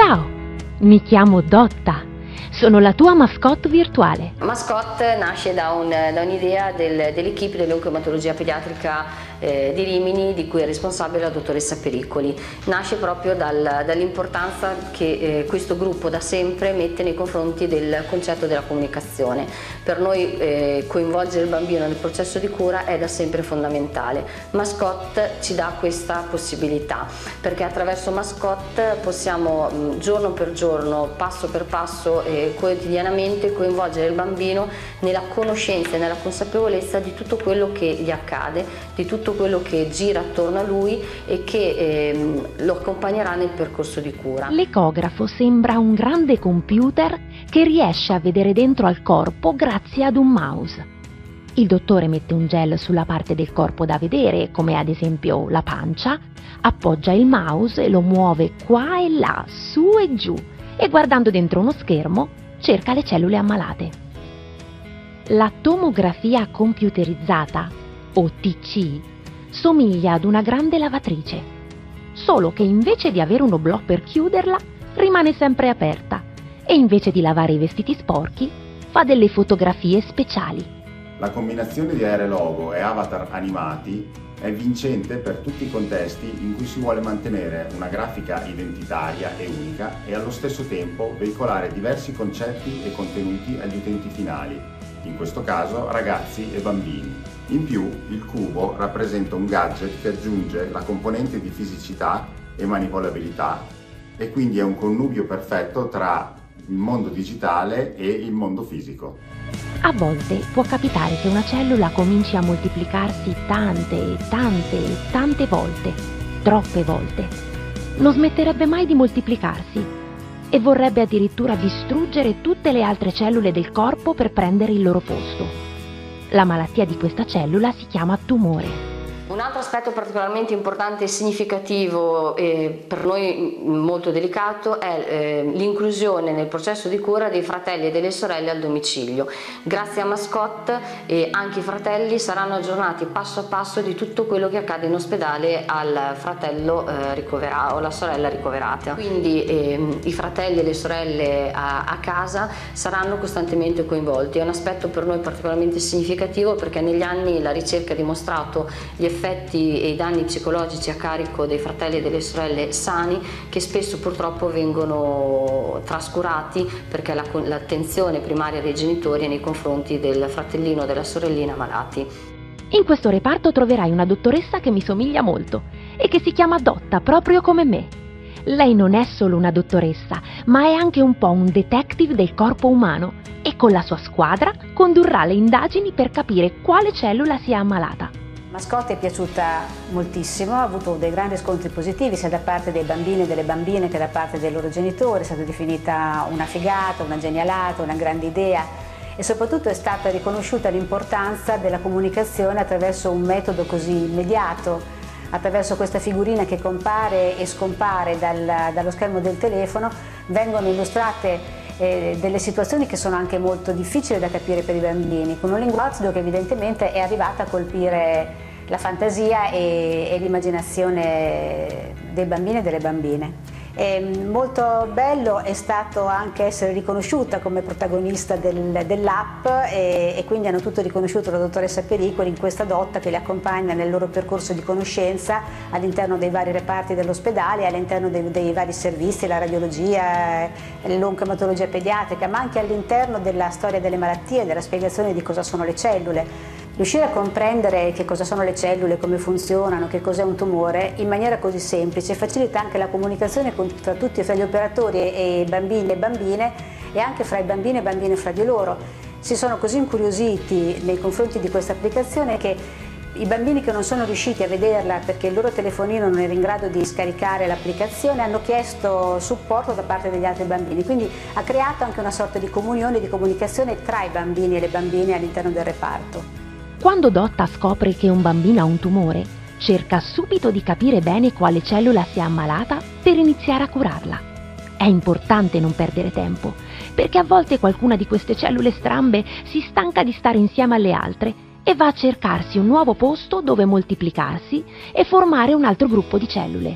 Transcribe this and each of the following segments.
Ciao, mi chiamo Dotta. Sono la tua mascotte virtuale. Mascotte nasce da un'idea dell'equipe dell'oncoematologia pediatrica di Rimini, di cui è responsabile la dottoressa Pericoli. Nasce proprio dall'importanza che questo gruppo da sempre mette nei confronti del concetto della comunicazione. Per noi coinvolgere il bambino nel processo di cura è da sempre fondamentale. Mascotte ci dà questa possibilità, perché attraverso Mascotte possiamo giorno per giorno, passo per passo quotidianamente coinvolgere il bambino nella conoscenza e nella consapevolezza di tutto quello che gli accade, di tutto quello che gira attorno a lui e che lo accompagnerà nel percorso di cura. L'ecografo sembra un grande computer che riesce a vedere dentro al corpo grazie ad un mouse. Il dottore mette un gel sulla parte del corpo da vedere, come ad esempio la pancia, appoggia il mouse e lo muove qua e là, su e giù, e guardando dentro uno schermo cerca le cellule ammalate. La tomografia computerizzata, o TC, somiglia ad una grande lavatrice, solo che invece di avere un oblò per chiuderla, rimane sempre aperta e invece di lavare i vestiti sporchi, fa delle fotografie speciali. La combinazione di AR logo e avatar animati è vincente per tutti i contesti in cui si vuole mantenere una grafica identitaria e unica e allo stesso tempo veicolare diversi concetti e contenuti agli utenti finali, in questo caso ragazzi e bambini. In più, il cubo rappresenta un gadget che aggiunge la componente di fisicità e manipolabilità e quindi è un connubio perfetto tra il mondo digitale e il mondo fisico. A volte può capitare che una cellula cominci a moltiplicarsi tante volte, troppe volte. Non smetterebbe mai di moltiplicarsi e vorrebbe addirittura distruggere tutte le altre cellule del corpo per prendere il loro posto. La malattia di questa cellula si chiama tumore. Un altro aspetto particolarmente importante e significativo e per noi molto delicato è l'inclusione nel processo di cura dei fratelli e delle sorelle al domicilio. Grazie a Mascotte anche i fratelli saranno aggiornati passo a passo di tutto quello che accade in ospedale al fratello ricoverato o alla sorella ricoverata. Quindi i fratelli e le sorelle a casa saranno costantemente coinvolti. È un aspetto per noi particolarmente significativo perché negli anni la ricerca ha dimostrato gli effetti e i danni psicologici a carico dei fratelli e delle sorelle sani che spesso purtroppo vengono trascurati perché l'attenzione primaria dei genitori è nei confronti del fratellino o della sorellina malati. In questo reparto troverai una dottoressa che mi somiglia molto e che si chiama Dotta proprio come me. Lei non è solo una dottoressa, ma è anche un po' un detective del corpo umano e con la sua squadra condurrà le indagini per capire quale cellula sia ammalata. Mascotte è piaciuta moltissimo, ha avuto dei grandi riscontri positivi sia da parte dei bambini e delle bambine che da parte dei loro genitori, è stata definita una figata, una genialata, una grande idea e soprattutto è stata riconosciuta l'importanza della comunicazione attraverso un metodo così immediato, attraverso questa figurina che compare e scompare dallo schermo del telefono, vengono illustrate delle situazioni che sono anche molto difficili da capire per i bambini, con un linguaggio che evidentemente è arrivato a colpire la fantasia e l'immaginazione dei bambini e delle bambine. Molto bello è stato anche essere riconosciuta come protagonista dell'app e quindi hanno tutto riconosciuto la dottoressa Pericoli in questa Dotta che li accompagna nel loro percorso di conoscenza all'interno dei vari reparti dell'ospedale, all'interno dei vari servizi, la radiologia, l'oncoematologia pediatrica, ma anche all'interno della storia delle malattie, della spiegazione di cosa sono le cellule. Riuscire a comprendere che cosa sono le cellule, come funzionano, che cos'è un tumore in maniera così semplice facilita anche la comunicazione tra tutti e fra gli operatori e bambini e bambine e anche fra i bambini e bambine fra di loro. Si sono così incuriositi nei confronti di questa applicazione che i bambini che non sono riusciti a vederla perché il loro telefonino non era in grado di scaricare l'applicazione hanno chiesto supporto da parte degli altri bambini, quindi ha creato anche una sorta di comunione, di comunicazione tra i bambini e le bambine all'interno del reparto. Quando Dotta scopre che un bambino ha un tumore, cerca subito di capire bene quale cellula sia ammalata per iniziare a curarla. È importante non perdere tempo, perché a volte qualcuna di queste cellule strambe si stanca di stare insieme alle altre e va a cercarsi un nuovo posto dove moltiplicarsi e formare un altro gruppo di cellule.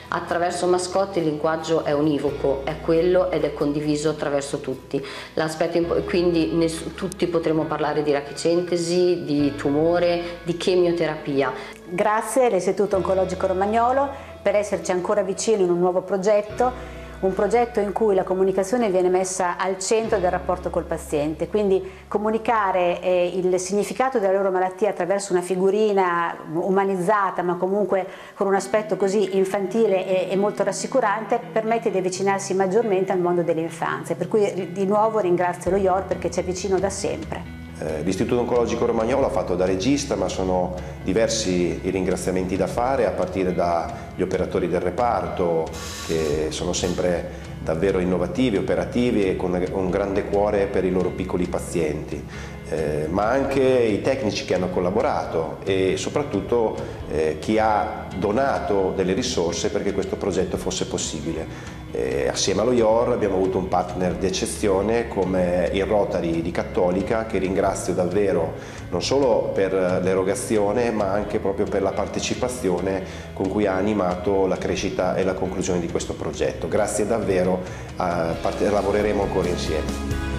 Attraverso Mascotte il linguaggio è univoco, è quello ed è condiviso attraverso tutti. Quindi tutti potremo parlare di rachicentesi, di tumore, di chemioterapia. Grazie all'Istituto Oncologico Romagnolo per esserci ancora vicino in un nuovo progetto, un progetto in cui la comunicazione viene messa al centro del rapporto col paziente, quindi comunicare il significato della loro malattia attraverso una figurina umanizzata ma comunque con un aspetto così infantile e molto rassicurante permette di avvicinarsi maggiormente al mondo dell'infanzia, per cui di nuovo ringrazio lo IOR perché ci è vicino da sempre. L'Istituto Oncologico Romagnolo ha fatto da regista, ma sono diversi i ringraziamenti da fare, a partire dagli operatori del reparto che sono sempre davvero innovativi, operativi e con un grande cuore per i loro piccoli pazienti, ma anche i tecnici che hanno collaborato e soprattutto chi ha donato delle risorse perché questo progetto fosse possibile. Assieme allo IOR abbiamo avuto un partner di eccezione come il Rotary di Cattolica, che ringrazio davvero non solo per l'erogazione ma anche proprio per la partecipazione con cui ha animato la crescita e la conclusione di questo progetto. Grazie davvero, lavoreremo ancora insieme.